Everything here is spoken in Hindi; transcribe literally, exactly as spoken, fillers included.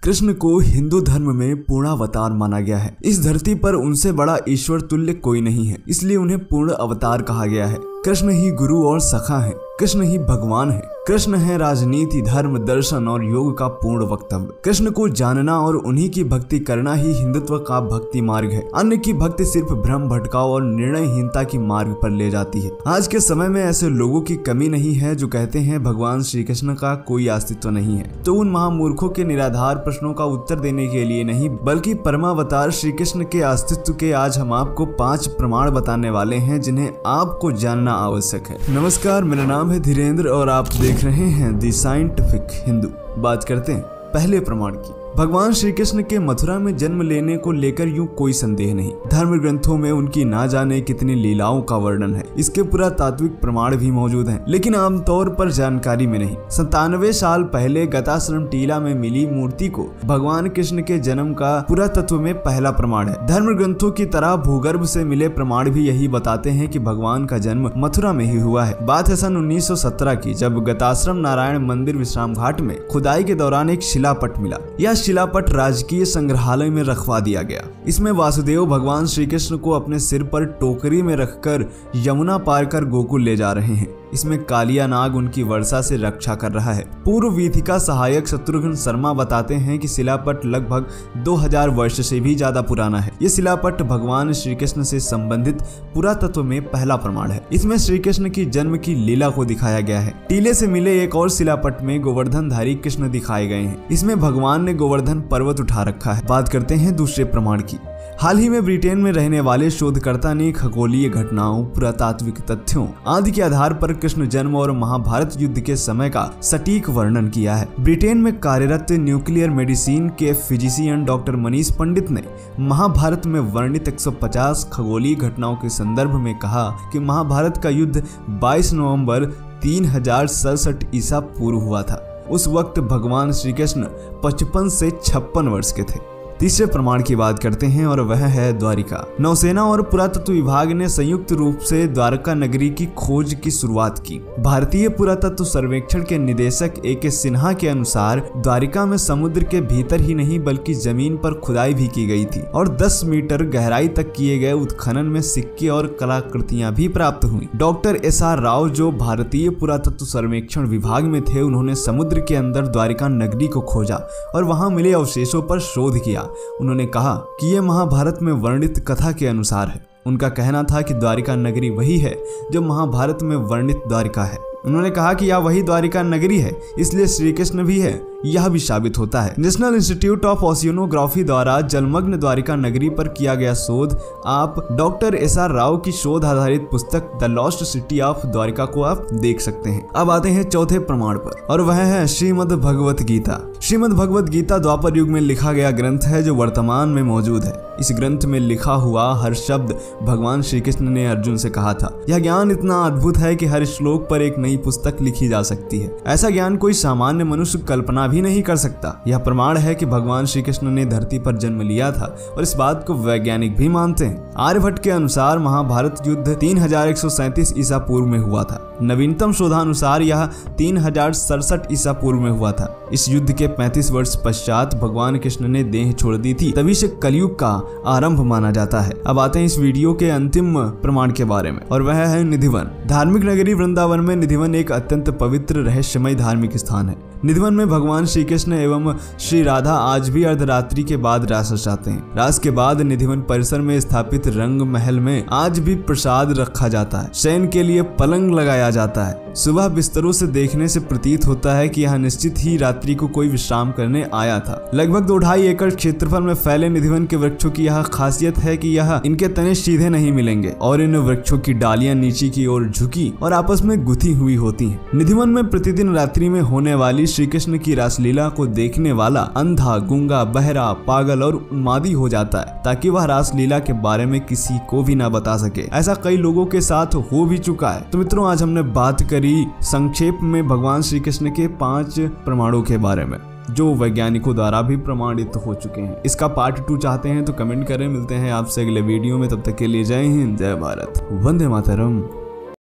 कृष्ण को हिंदू धर्म में पूर्णावतार माना गया है। इस धरती पर उनसे बड़ा ईश्वर तुल्य कोई नहीं है, इसलिए उन्हें पूर्ण अवतार कहा गया है। कृष्ण ही गुरु और सखा है, कृष्ण ही भगवान है। कृष्ण है राजनीति, धर्म, दर्शन और योग का पूर्ण वक्तव्य। कृष्ण को जानना और उन्हीं की भक्ति करना ही हिंदुत्व का भक्ति मार्ग है। अन्य की भक्ति सिर्फ भ्रम भटकाव और निर्णयहीनता की मार्ग पर ले जाती है। आज के समय में ऐसे लोगों की कमी नहीं है जो कहते हैं भगवान श्री कृष्ण का कोई अस्तित्व नहीं है। तो उन महामूर्खों के निराधार प्रश्नों का उत्तर देने के लिए नहीं, बल्कि परमावतार श्री कृष्ण के अस्तित्व के आज हम आपको पांच प्रमाण बताने वाले हैं जिन्हें आपको जानना आवश्यक है। नमस्कार, मेरा नाम है धीरेन्द्र और आप देख रहे हैं दी साइंटिफिक हिंदू। बात करते हैं पहले प्रमाण की। भगवान श्री कृष्ण के मथुरा में जन्म लेने को लेकर यूं कोई संदेह नहीं। धर्म ग्रंथों में उनकी ना जाने कितनी लीलाओं का वर्णन है। इसके पुरातात्विक प्रमाण भी मौजूद हैं, लेकिन आमतौर पर जानकारी में नहीं। संतानवे साल पहले गताश्रम टीला में मिली मूर्ति को भगवान कृष्ण के जन्म का पुरातत्व में पहला प्रमाण है। धर्म ग्रंथों की तरह भूगर्भ से मिले प्रमाण भी यही बताते हैं कि भगवान का जन्म मथुरा में ही हुआ है। बात है सन उन्नीस सौ सत्रह की, जब गताश्रम नारायण मंदिर विश्राम घाट में खुदाई के दौरान एक शिलापट मिला। यह शिलापट राजकीय संग्रहालय में रखवा दिया गया। इसमें वासुदेव भगवान श्री कृष्ण को अपने सिर पर टोकरी में रखकर यमुना पार कर गोकुल ले जा रहे हैं। इसमें कालिया नाग उनकी वर्षा से रक्षा कर रहा है। पूर्व वीथिका सहायक शत्रुघ्न शर्मा बताते हैं कि शिलापट लगभग दो हज़ार वर्ष से भी ज्यादा पुराना है। ये शिलापट भगवान श्री कृष्ण से संबंधित पुरातत्व में पहला प्रमाण है। इसमें श्री कृष्ण की जन्म की लीला को दिखाया गया है। टीले से मिले एक और शिलापट में गोवर्धनधारी कृष्ण दिखाए गए हैं। इसमें भगवान ने गोवर्धन पर्वत उठा रखा है। बात करते हैं दूसरे प्रमाण की। हाल ही में ब्रिटेन में रहने वाले शोधकर्ता ने खगोलीय घटनाओं, पुरातात्विक तथ्यों आदि के आधार पर कृष्ण जन्म और महाभारत युद्ध के समय का सटीक वर्णन किया है। ब्रिटेन में कार्यरत न्यूक्लियर मेडिसिन के फिजिशियन डॉक्टर मनीष पंडित ने महाभारत में वर्णित एक सौ पचास खगोलीय घटनाओं के संदर्भ में कहा कि महाभारत का युद्ध बाईस नवंबर तीन हजार सड़सठ ईसा पूर्व हुआ था। उस वक्त भगवान श्री कृष्ण पचपन से छप्पन वर्ष के थे। तीसरे प्रमाण की बात करते हैं और वह है द्वारिका। नौसेना और पुरातत्व विभाग ने संयुक्त रूप से द्वारका नगरी की खोज की शुरुआत की। भारतीय पुरातत्व सर्वेक्षण के निदेशक ए के सिन्हा के अनुसार द्वारिका में समुद्र के भीतर ही नहीं बल्कि जमीन पर खुदाई भी की गई थी और दस मीटर गहराई तक किए गए उत्खनन में सिक्के और कलाकृतियां भी प्राप्त हुई। डॉक्टर एस आर राव, जो भारतीय पुरातत्व सर्वेक्षण विभाग में थे, उन्होंने समुद्र के अंदर द्वारिका नगरी को खोजा और वहां मिले अवशेषों पर शोध किया। उन्होंने कहा कि यह महाभारत में वर्णित कथा के अनुसार है। उनका कहना था कि द्वारिका नगरी वही है जो महाभारत में वर्णित द्वारिका है। उन्होंने कहा कि यह वही द्वारिका नगरी है, इसलिए श्री कृष्ण भी है, यह भी साबित होता है। नेशनल इंस्टीट्यूट ऑफ ओशियनोग्राफी द्वारा जलमग्न द्वारिका नगरी पर किया गया शोध आप डॉक्टर एस आर राव की शोध आधारित पुस्तक the lost city of Dwarika को आप देख सकते हैं। अब आते हैं चौथे प्रमाण पर और वह है श्रीमद् भगवत गीता। श्रीमद् भगवत गीता द्वापर युग में लिखा गया ग्रंथ है जो वर्तमान में मौजूद है। इस ग्रंथ में लिखा हुआ हर शब्द भगवान श्री कृष्ण ने अर्जुन से कहा था। यह ज्ञान इतना अद्भुत है कि हर श्लोक पर एक नई पुस्तक लिखी जा सकती है। ऐसा ज्ञान कोई सामान्य मनुष्य कल्पना भी नहीं कर सकता। यह प्रमाण है कि भगवान श्री कृष्ण ने धरती पर जन्म लिया था और इस बात को वैज्ञानिक भी मानते हैं। आर्यभट्ट के अनुसार महाभारत युद्ध तीन हजार एक सौ सैंतीस ईसा पूर्व में हुआ था। नवीनतम शोधानुसार यह तीन हजार सड़सठ ईसा पूर्व में हुआ था। इस युद्ध के पैंतीस वर्ष पश्चात भगवान कृष्ण ने देह छोड़ दी थी, तभी से कलयुग का आरंभ माना जाता है। अब आते हैं इस वीडियो के अंतिम प्रमाण के बारे में और वह है निधिवन। धार्मिक नगरी वृंदावन में निधिवन एक अत्यंत पवित्र रहस्यमय धार्मिक स्थान है। निधिवन में भगवान श्री कृष्ण एवं श्री राधा आज भी अर्धरात्रि के बाद रास रचाते हैं। रास के बाद निधिवन परिसर में स्थापित रंग महल में आज भी प्रसाद रखा जाता है। शयन के लिए पलंग लगाया जाता है। सुबह बिस्तरों से देखने से प्रतीत होता है कि यहाँ निश्चित ही रात्रि को कोई विश्राम करने आया था। लगभग दो ढाई एकड़ क्षेत्रफल में फैले निधिवन के वृक्षों की यह खासियत है कि यह इनके तने सीधे नहीं मिलेंगे और इन वृक्षों की डालियां नीचे की ओर झुकी और आपस में गुथी हुई होती हैं। निधिवन में प्रतिदिन रात्रि में होने वाली श्री कृष्ण की रासलीला को देखने वाला अंधा, गूंगा, बहरा, पागल और उन्मादी हो जाता है ताकि वह रासलीला के बारे में किसी को भी ना बता सके। ऐसा कई लोगों के साथ हो भी चुका है। तो मित्रों, आज हमने बात करी संक्षेप में भगवान श्री कृष्ण के पांच प्रमाणों के बारे में जो वैज्ञानिकों द्वारा भी प्रमाणित हो चुके हैं। इसका पार्ट टू चाहते हैं तो कमेंट करें। मिलते हैं आपसे अगले वीडियो में, तब तक के लिए जय हिंद, जय भारत, वंदे मातरम।